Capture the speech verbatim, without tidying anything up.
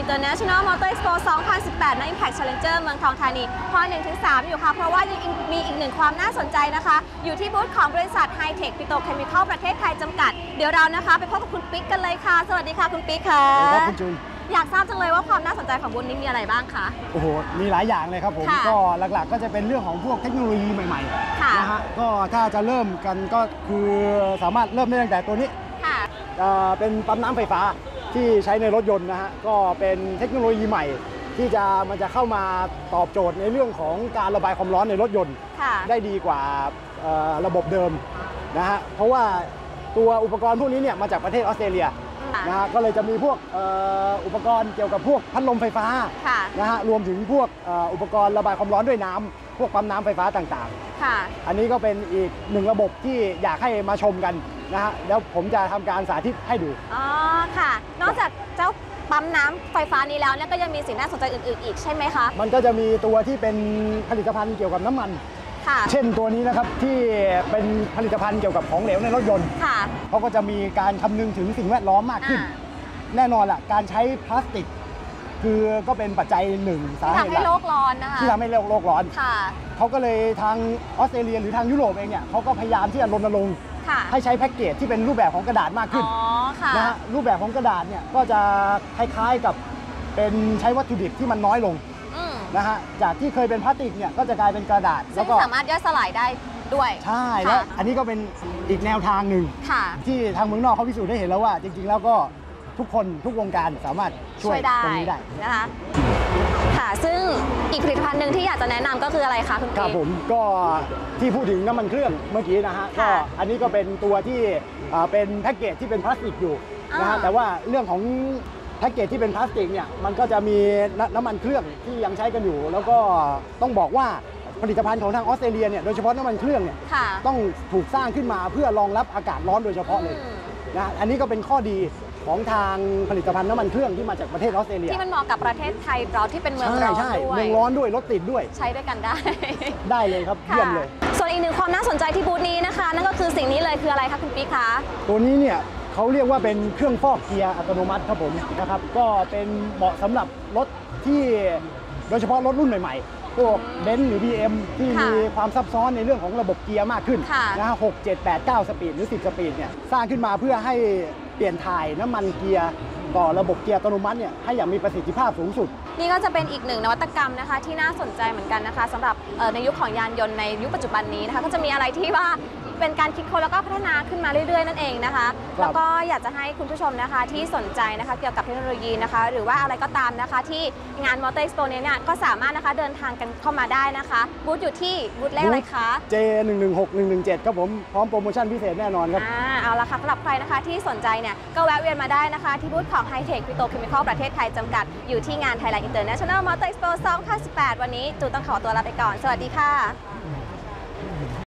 International Motor Expo สองพันสิบแปด ณ Impact Challenger เมืองทองธานีฮอลล์ หนึ่งถึงสาม อยู่ค่ะเพราะว่ายังมีอีกหนึ่งความน่าสนใจนะคะอยู่ที่บูธของบริษัท Hi-Tech Petrochemical ประเทศไทยจำกัดเดี๋ยวเรานะคะไปพบกับคุณปิ๊กกันเลยค่ะสวัสดีค่ะคุณปิ๊กค่ะสวัสดีครับคุณจูนอยากทราบจังเลยว่าความน่าสนใจของบูธนี้มีอะไรบ้างคะโอ้โหมีหลายอย่างเลยครับผมก็หลักๆก็จะเป็นเรื่องของพวกเทคโนโลยีใหม่ๆนะฮะก็ถ้าจะเริ่มกันก็คือสามารถเริ่มได้ตั้งแต่ตัวนี้เป็นปั๊มน้ำไฟฟ้าที่ใช้ในรถยนต์นะฮะก็เป็นเทคโนโลยีใหม่ที่จะมันจะเข้ามาตอบโจทย์ในเรื่องของการระบายความร้อนในรถยนต์ได้ดีกว่าระบบเดิมนะฮะเพราะว่าตัวอุปกรณ์พวกนี้เนี่ยมาจากประเทศออสเตรเลียนะฮะก็เลยจะมีพวกอุปกรณ์เกี่ยวกับพวกพัดลมไฟฟ้านะฮะรวมถึงพวกอุปกรณ์ระบายความร้อนด้วยน้ำพวกปั๊มน้ำไฟฟ้าต่างๆอันนี้ก็เป็นอีกหนึ่งระบบที่อยากให้มาชมกันนะฮะแล้วผมจะทำการสาธิตให้ดูอ๋อค่ะนอกจากเจ้าปั๊มน้ำไฟฟ้านี้แล้วเนี่ยก็ยังมีสิ่งน่าสนใจอื่นๆอีกใช่ไหมคะมันก็จะมีตัวที่เป็นผลิตภัณฑ์เกี่ยวกับน้ำมันเช่นตัวนี้นะครับที่เป็นผลิตภัณฑ์เกี่ยวกับของเหลวในรถยนต์เขาก็จะมีการคำนึงถึงสิ่งแวดล้อมมากขึ้นแน่นอนล่ะการใช้พลาสติกคือก็เป็นปัจจัยหนึ่งสาเหตุที่ทำให้โลกร้อนนะคะที่ทำให้โลกร้อนเขาก็เลยทางออสเตรเลียหรือทางยุโรปเองเนี่ยเขาก็พยายามที่จะรณรงค์ให้ใช้แพ็กเกจที่เป็นรูปแบบของกระดาษมากขึ้นนะฮะรูปแบบของกระดาษเนี่ยก็จะคล้ายๆกับเป็นใช้วัตถุดิบที่มันน้อยลงนะฮะจากที่เคยเป็นพลาสติกเนี่ยก็จะกลายเป็นกระดาษแล้วก็สามารถย่อยสลายได้ด้วยใช่แล้วอันนี้ก็เป็นอีกแนวทางหนึ่งที่ทางเมืองนอกเขาพิสูจน์ได้เห็นแล้วว่าจริงๆแล้วก็ทุกคนทุกวงการสามารถช่วยตรงนี้ได้นะคะค่ะซึ่งอีกผลิตภัณฑ์หนึ่งที่อยากจะแนะนำก็คืออะไรคะคุณปิ๊กครับผมก็ที่พูดถึงน้ำมันเครื่องเมื่อกี้นะฮะก็อันนี้ก็เป็นตัวที่เป็นแพ็กเกจที่เป็นพลาสติกอยู่นะฮะแต่ว่าเรื่องของแพ็กเกจที่เป็นพลาสติกเนี่ยมันก็จะมีน้ำมันเครื่องที่ยังใช้กันอยู่แล้วก็ต้องบอกว่าผลิตภัณฑ์ของทางออสเตรเลียเนี่ยโดยเฉพาะน้ำมันเครื่องเนี่ยต้องถูกสร้างขึ้นมาเพื่อรองรับอากาศร้อนโดยเฉพาะเลยนะอันนี้ก็เป็นข้อดีของทางผลิตภัณฑ์น้ำมันเครื่องที่มาจากประเทศออสเตรเลียที่มันเหมาะกับประเทศไทยเราที่เป็นเมืองร้อนด้วยเมืองร้อนด้วยรถติดด้วยใช้ด้วยกันได้ได้เลยครับเยี่ยมเลยส่วนอีกหนึ่งความน่าสนใจที่บูธนี้นะคะนั่นก็คือสิ่งนี้เลยคืออะไรคะคุณปิ๊กคะตัวนี้เนี่ยเขาเรียกว่าเป็นเครื่องฟอกเกียร์อัตโนมัติครับผมนะครับก็เป็นเหมาะสำหรับรถที่โดยเฉพาะรถรุ่นใหม่ๆพวกเบนซ์หรือ บี เอ็ม ที่มีความซับซ้อนในเรื่องของระบบเกียร์มากขึ้นนะฮะหก เจ็ด แปด เก้าสปีดหรือสิบสปีดเนี่ยสร้างขึ้นมาเพื่อให้เปลี่ยนถ่ายน้ำมันเกียร์ต่อระบบเกียร์อัตโนมัติเนี่ยให้อย่างมีประสิทธิภาพสูงสุดนี่ก็จะเป็นอีกหนึ่งนวัตกรรมนะคะที่น่าสนใจเหมือนกันนะคะสำหรับในยุคของยานยนต์ในยุคปัจจุบันนี้นะคะก็จะมีอะไรที่ว่าเป็นการคิดค้นแล้วก็พัฒนาขึ้นมาเรื่อยๆนั่นเองนะคะแล้วก็อยากจะให้คุณผู้ชมนะคะที่สนใจนะคะเกี่ยวกับเทคโนโลยีนะคะหรือว่าอะไรก็ตามนะคะที่งาน Motor Expo นี้เนี่ยก็สามารถนะคะเดินทางกันเข้ามาได้นะคะบูธอยู่ที่บูธเลขอะไรคะเจ หนึ่ง หนึ่ง หก หนึ่ง หนึ่ง เจ็ด ครับผมพร้อมโปรโมชั่นพิเศษแน่นอนครับอ่าเอาละค่ะสำหรับใครนะคะที่สนใจเนี่ยก็แวะเวียนมาได้นะคะที่บูธของ Hi-Tech Petrochemical ประเทศไทยจำกัดอยู่ที่งาน Thailand International Motor Expo สองพันสิบแปดวันนี้จูต้องขอตัวลาไปก่อนสวัสดีค่ะ